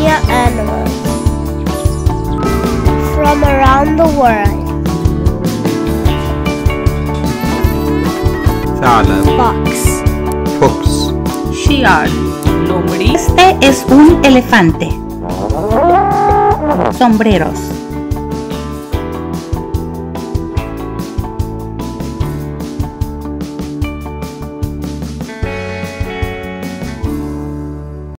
California animals from around the world. ثعلب Fox. Fox Shear. Lombriz. Este es un elefante. Sombreros.